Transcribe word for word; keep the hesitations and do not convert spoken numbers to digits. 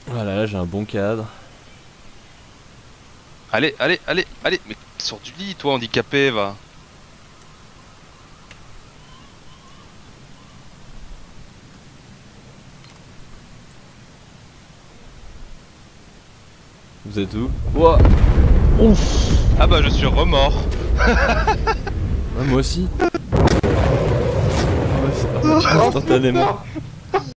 Voilà, là j'ai un bon cadre. Allez, allez, allez, allez, mais sors du lit, toi, handicapé, va. Vous êtes où? Ouah. Ouf. Ah bah, je suis remords. Ouais, moi aussi. Ouais, c'est- instantanément.